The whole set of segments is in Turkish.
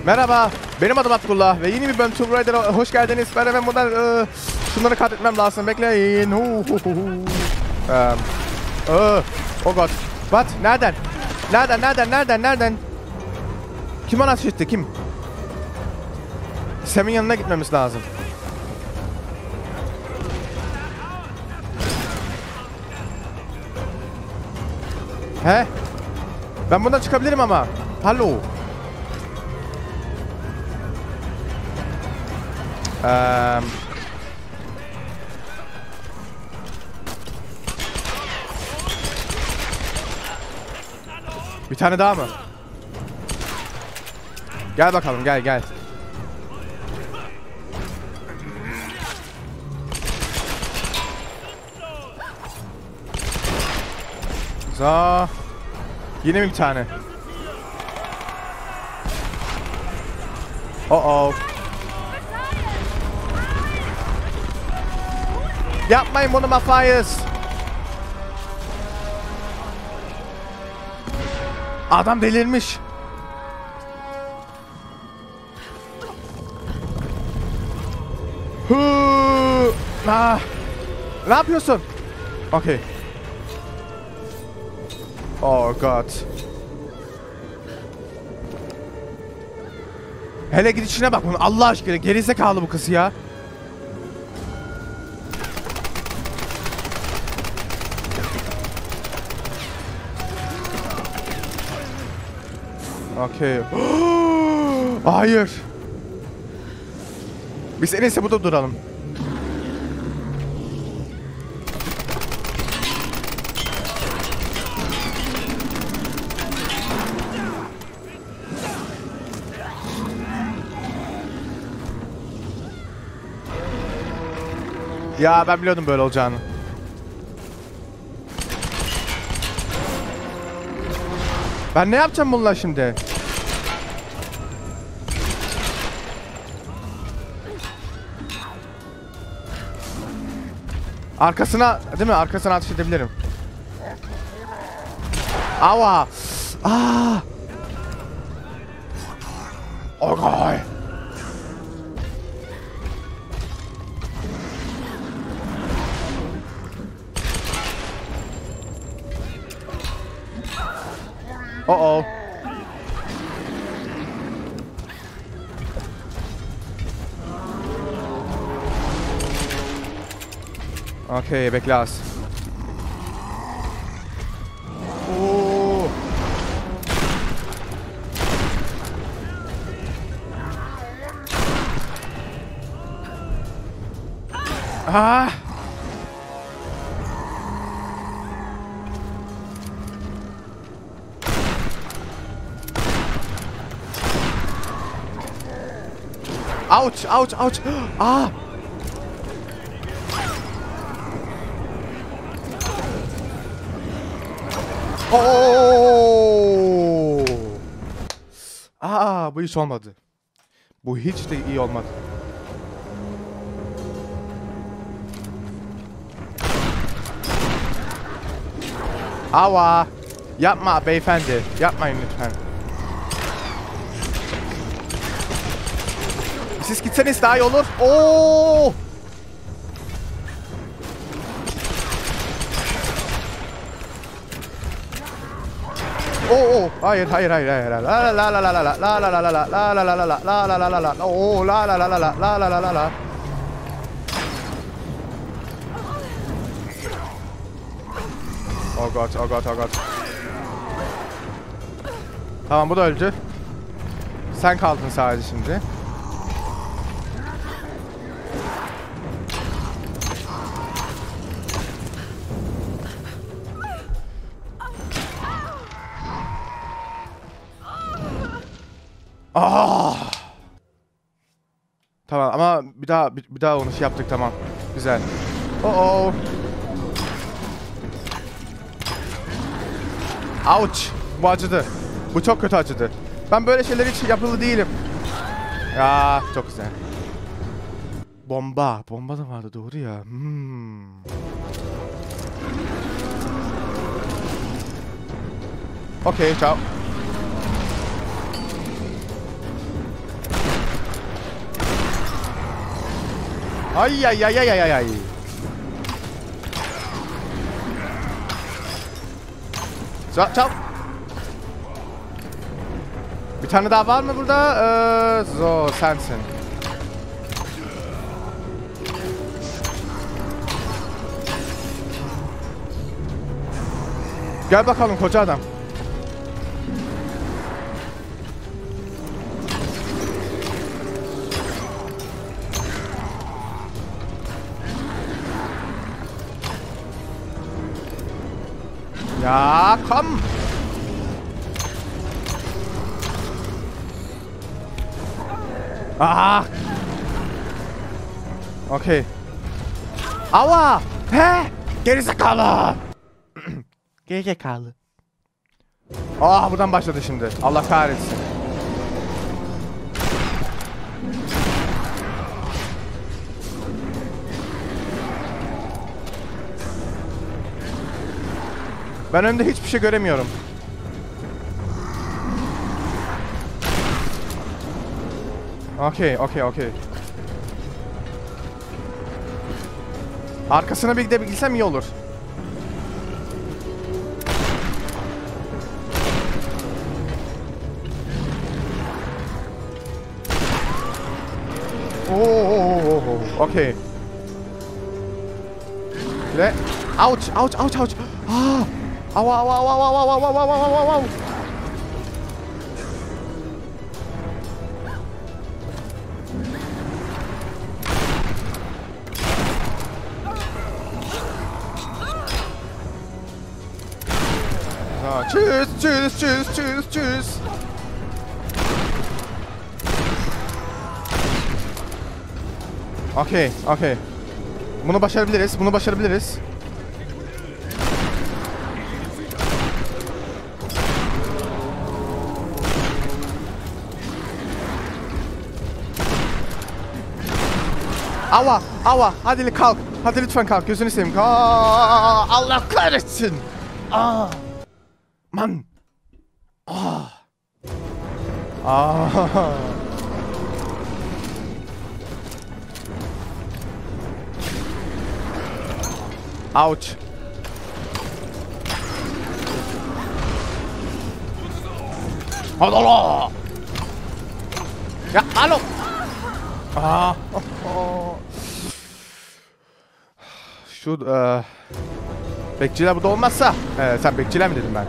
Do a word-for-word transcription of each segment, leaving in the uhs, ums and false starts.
Merhaba, benim adım Abdullah ve yeni bir bölüm Tomb Raider'a hoş geldiniz. Ben hemen buradan e, şunları katletmem lazım. Bekleyin. Um, oh, oh god. What? Nereden? Nereden? Nereden? Nereden? Nereden? Kim bana ateş etti? Kim? Sam'in yanına gitmemiz lazım. He? Ben bundan çıkabilirim ama. Hallo. Eee... Bir tane daha mı? Gel bakalım, gel gel. Za. Yine mi bir tane? Oh oh. Yapmayın bunu Matthias. Adam delirmiş. Hı. Ah. Ne yapıyorsun? Okay. Oh god. Hele gidişine bak bunu Allah aşkına, gerizekalı bu kız ya. Okay. Hayır. Biz en iyisi burada duralım. Ya ben biliyordum böyle olacağını. Ben ne yapacağım bununla şimdi? Arkasına, değil mi? Arkasına ateş edebilirim. Ava! Aa! Okay. Oh oh. Okay, bekle az. Oo. Ah. Ouch, ouch, ouch. Ah. Oh. Aa, bu hiç olmadı. Bu hiç de iyi olmadı. Ava. Yapma beyefendi. Yapmayın lütfen. Siz gitseniz daha iyi olur. Oo! Oo, hayır hayır hayır hayır. La la la la la la la la la la la la la la la la la la la la. Oo, la la la la la la la la la la. Oh god, oh god, oh god. Tamam, bu da öldü. Sen kaldın sadece şimdi. Ah! Tamam ama bir daha bir, bir daha onu şey yaptık, tamam. Güzel. Oh oh. Ouch. Bu acıdı. Bu çok kötü acıdı. Ben böyle şeyler hiç yapılı değilim. Ya çok güzel. Bomba. Bomba da vardı, doğru ya. Hmm. Okey, ciao. Ay ay ay ay ay ay. Çal çal. Bir tane daha var mı burada? Ee, zo sensin. Gel bakalım koca adam. Ya kom. Ah. Okey. Ava. He. Gerizekalı. Gerizekalı. Ah buradan başladı şimdi. Allah kahretsin. Ben önümde hiçbir şey göremiyorum. Okey, okey, okey. Arkasına bir gidebilsem iyi olur. Oo, okey. Ve ouch, ouch, ouch, ouch. Ah! Au, au, au, au, au, au, au, au, au, au. Ah, tschüss, tschüss, tschüss, tschüss, tschüss. Okey, okey. Bunu başarabiliriz, bunu başarabiliriz. Ava, ava, hadi kalk. Hadi lütfen kalk, gözünü seveyim. Kalk. Allah kahretsin. Ah. Man. Ah. Ah. Ouch. Allah. Ya, alo. Ah. Oh, oh. Şu e, bekçiler burada olmazsa. Ee, sen bekçiler mi dedim ben?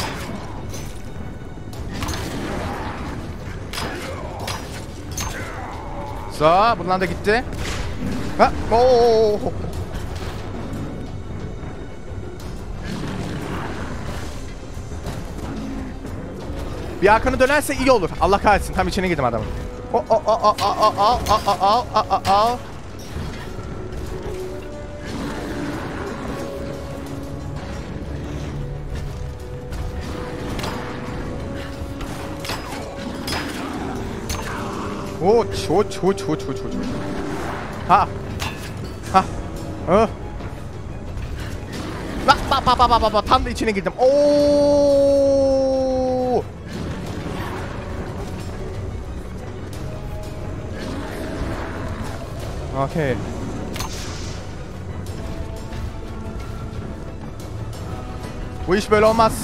Sağ, bundan da gitti. Ha, oo. Bir arkanı dönerse iyi olur. Allah kahretsin. Tam içine girdim adamın. O o o o o o o o o o o. Uç, uç, uç, uç, uç, uç. Ha. Ha. Ha. Bak, bak, bak, bak, bak, bak. Tam da içine girdim. Oo. Okay. Bu iş böyle olmaz.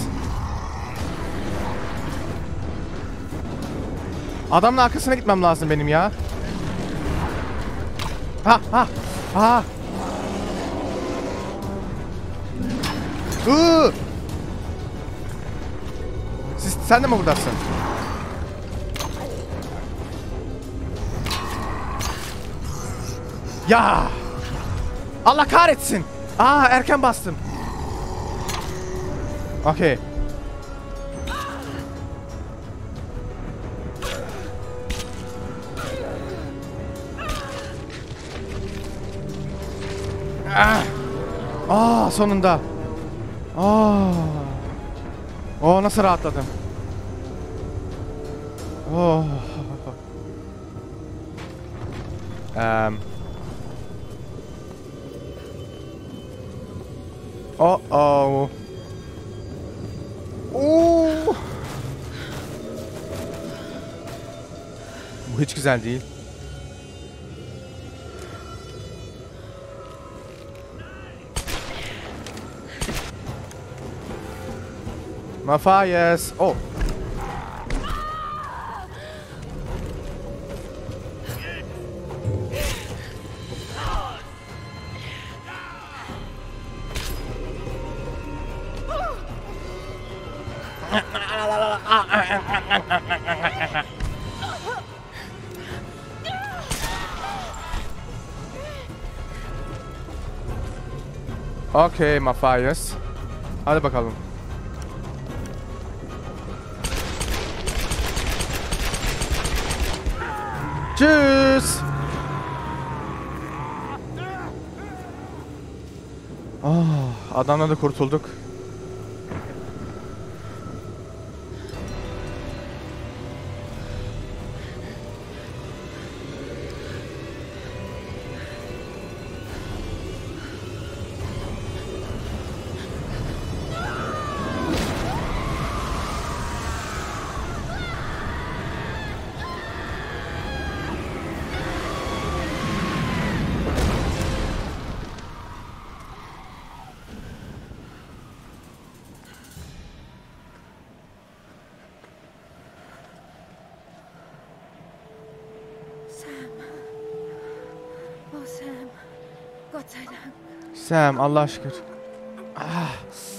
Adamın arkasına gitmem lazım benim ya. Ha ha ha. Iıı. Siz, sen de mi buradasın? Ya. Allah kahretsin. Aa, erken bastım. Okey. Ah. Aa, sonunda. Aa. Oh, nasıl rahatladım. Oh. Um. Oh oh. Oo. Bu hiç güzel değil. Matthias. Oh. Okay, Matthias. Hadi bakalım. Tschüss. Oh, adamdan da kurtulduk. Gott sei Dank. Sam, Allah'a şükür. Ah.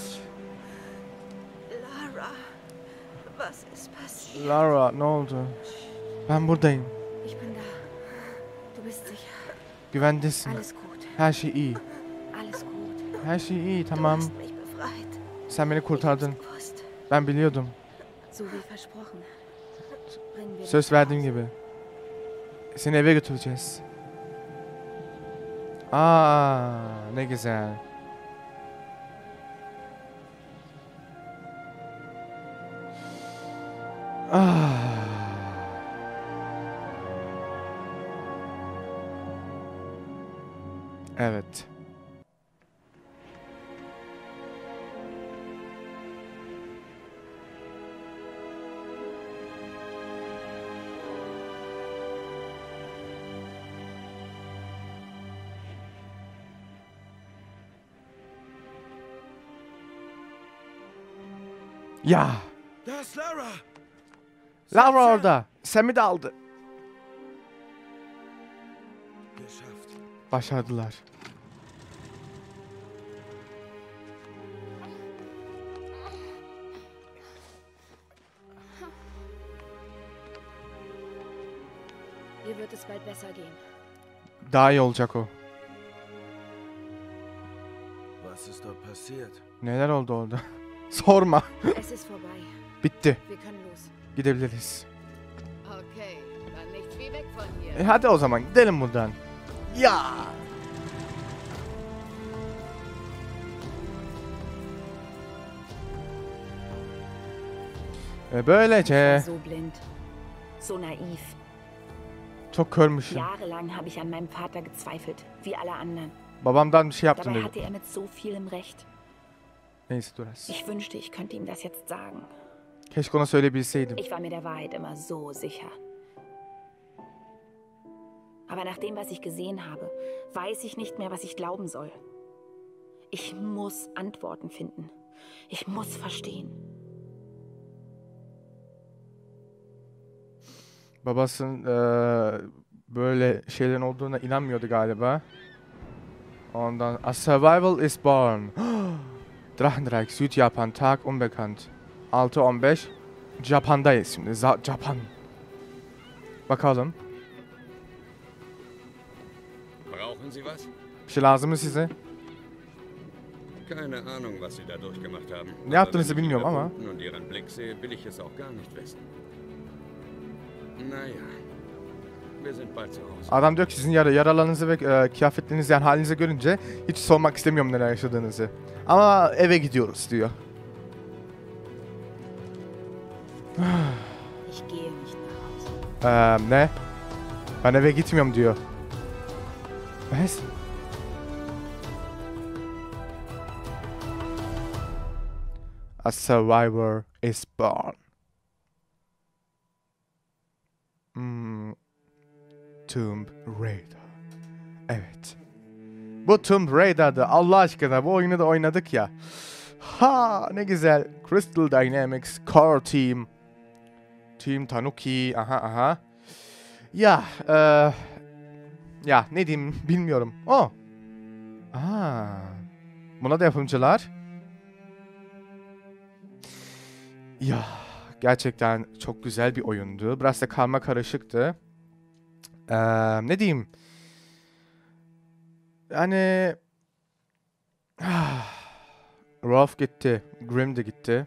Lara, was ist passiert? Lara, ne oldu? Ben buradayım. Ich bin da. Du bist sicher. Güvendesin. Alles gut. Her şey iyi. Alles gut. Her şey iyi, Du tamam. hast mich befreit. Sen beni kurtardın. Ich hab's gewusst. Ben biliyordum. So wie versprochen. Bringen wir Söz dich verdiğim nach Hause. gibi. Seni eve götüreceğiz. Aa, ne güzel. Ah. Evet. Ya. Da ist Lara. Lara orada. Sam'i de aldı. Geschafft. Başardılar. Dir wird es bald besser gehen. Daha iyi olacak o. Was ist dort passiert? Neler oldu orada? Sorma. Es ist vorbei. Bitti. Wir können los. Gidebiliriz. Okay, dann nichts wie weg von hier. E hadi o zaman gidelim buradan. Ya. Ve böylece So blind, so naiv. çok körmüşüm. Jahrelang habe ich an meinem Vater gezweifelt, wie alle anderen. Babamdan bir şey yaptın Dabei dedi. hatte er mit so vielem recht. Neyse dur az. Ich wünschte, ich könnte ihm das jetzt sagen. Keşke ona söyleyebilseydim. Ich war mir der Wahrheit immer so sicher. Aber nach dem, was ich gesehen habe, weiß ich nicht mehr, was ich glauben soll. Ich muss Antworten finden. Ich muss verstehen. Babasının eee, böyle şeylerin olduğuna inanmıyordu galiba. Ondan A Survival is Born. Drachenreich, Südjapan, Tag unbekannt. altı on beş. Japan'dayız şimdi. Za Japan. Bakalım. Brauchen Sie was? Bir şey lazım mı size? Keine Ahnung, was Sie da durchgemacht haben. Ne yaptığınızı Aber wenn ich bilmiyorum Ihre ama. Wunden und Ihren Blick sehe, will ich es auch gar nicht wissen. Naja, wir sind bald zu Hause. Adam diyor ki sizin yara yaralarınızı ve e, kıyafetlerinizi yani halinizi görünce hiç sormak istemiyorum neler yaşadığınızı. Ama eve gidiyoruz diyor. Ich gehe nicht nach Hause. Eee ne? Ben eve gitmiyorum diyor. Was? A survivor is born. Hmm. Tomb Raider. Evet. Bu Tomb Raider'dı. Allah aşkına bu oyunu da oynadık ya. Ha ne güzel. Crystal Dynamics Core Team. Team Tanuki. Aha aha. Ya. E, ya ne diyeyim bilmiyorum. Oh. Aa. Buna da yapımcılar. Ya. Gerçekten çok güzel bir oyundu. Biraz da karma karışıktı. Ee, ne diyeyim? Yani... Rolf gitti. Grim de gitti.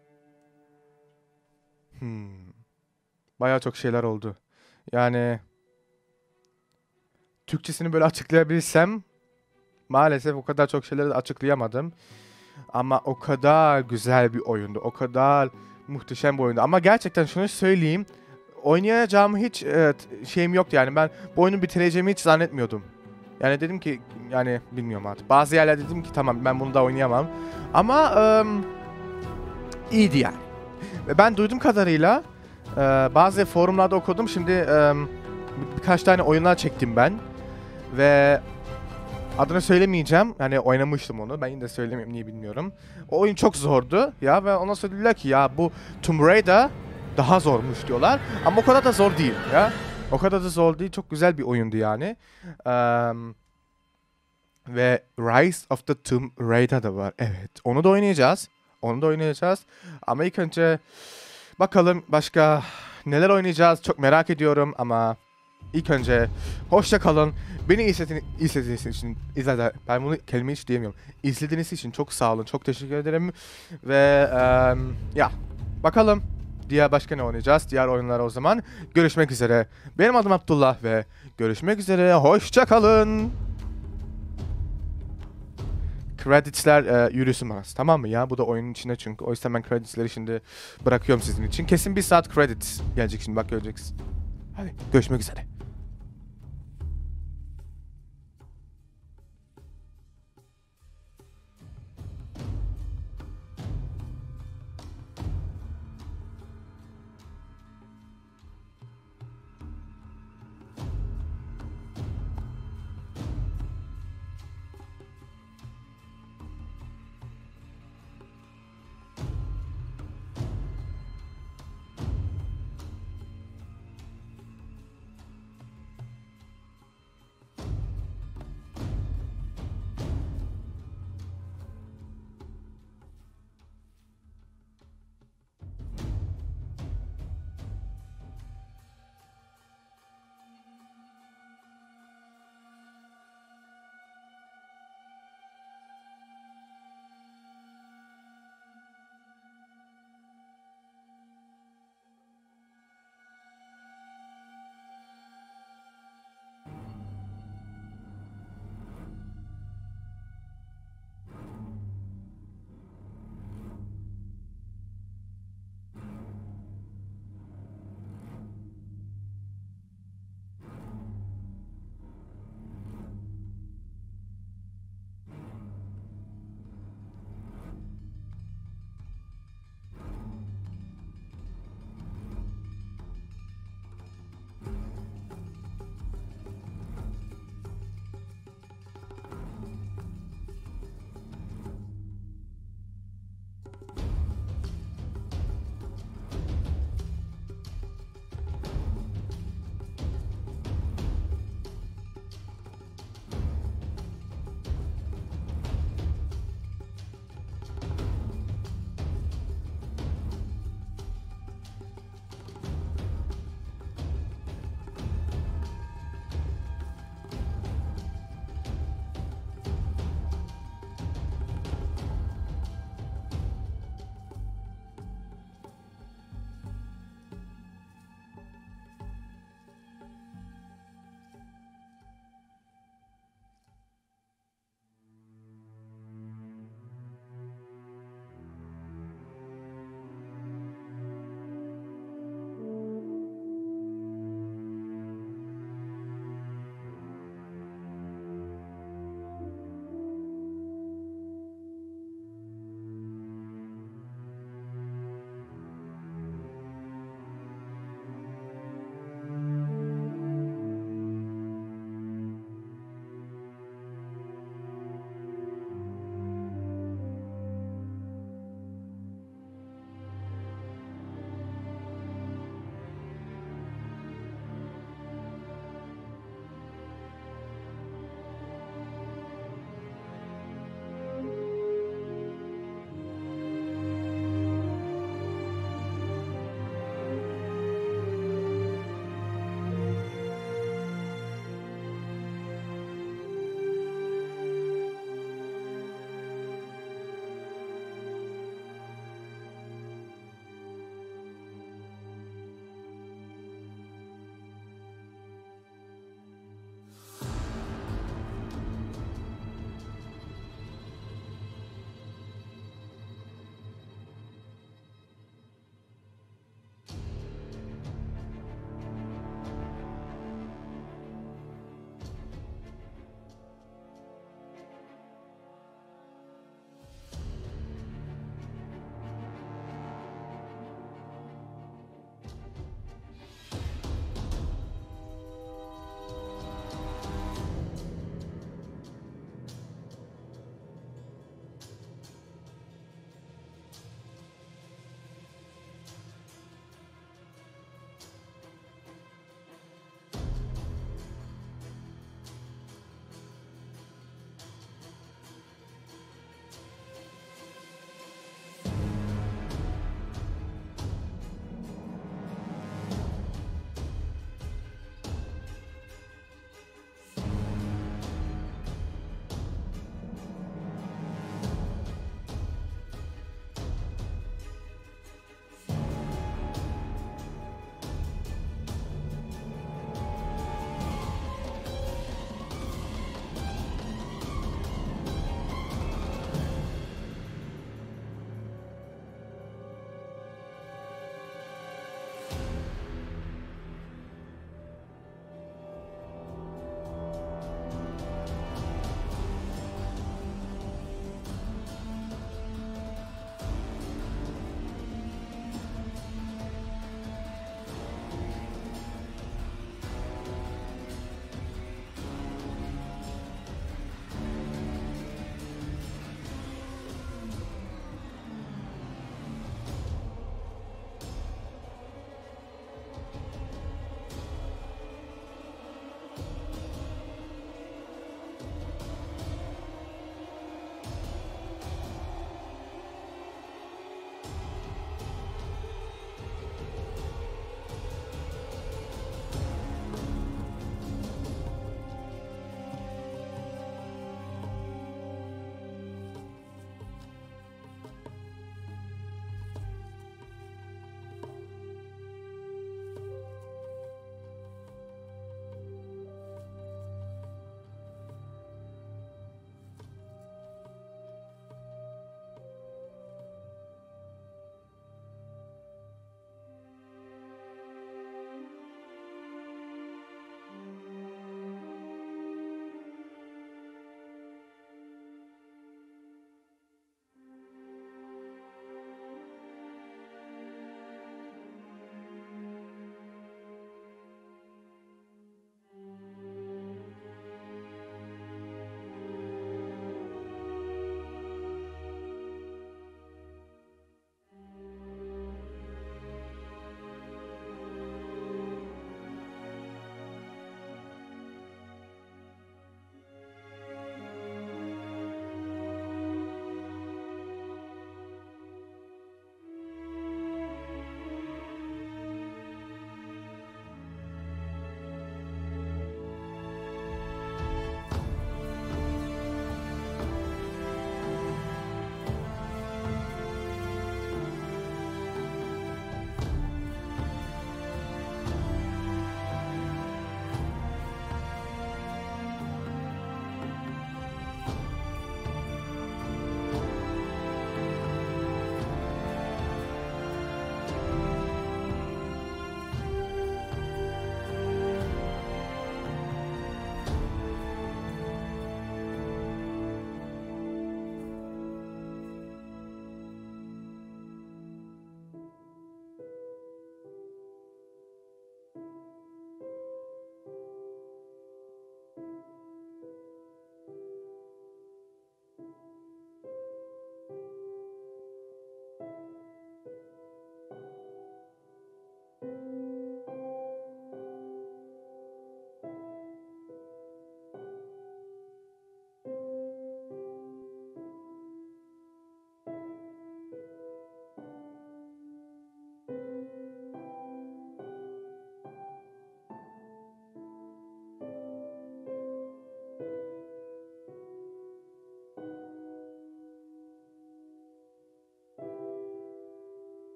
Hmm. Bayağı çok şeyler oldu. Yani... Türkçesini böyle açıklayabilsem... Maalesef o kadar çok şeyleri açıklayamadım. Ama o kadar güzel bir oyundu. O kadar... Muhteşem bir oyundu. Ama gerçekten şunu söyleyeyim. Oynayacağım hiç e, şeyim yoktu yani. Ben bu oyunu bitireceğimi hiç zannetmiyordum. Yani dedim ki yani bilmiyorum artık. Bazı yerlerde dedim ki tamam ben bunu da oynayamam. Ama e, iyiydi yani. Ve ben duyduğum kadarıyla e, bazı forumlarda okudum. Şimdi e, birkaç tane oyunlar çektim ben. Ve adını söylemeyeceğim. Yani oynamıştım onu. Ben yine de söylemeyeyim niye bilmiyorum. O oyun çok zordu ya ve ona söylediler ki ya bu Tomb Raider daha zormuş diyorlar. Ama o kadar da zor değil ya. O kadar da zor değil. Çok güzel bir oyundu yani. Um, ve Rise of the Tomb Raider da var. Evet. Onu da oynayacağız. Onu da oynayacağız. Ama ilk önce bakalım başka neler oynayacağız. Çok merak ediyorum ama ilk önce hoşça kalın. Beni izlediğiniz, izlediğiniz için, izledi, ben bunu kelimeyi hiç diyemiyorum. İzlediğiniz için çok sağ olun, çok teşekkür ederim. Ve um, ya bakalım diğer başka ne oynayacağız, diğer oyunlara o zaman. Görüşmek üzere. Benim adım Abdullah ve görüşmek üzere, hoşça kalın. Creditsler e, yürüsün bana, tamam mı ya? Bu da oyunun içinde çünkü. O yüzden ben creditsleri şimdi bırakıyorum sizin için. Kesin bir saat credits gelecek şimdi, bak göreceksin. Hadi görüşmek üzere.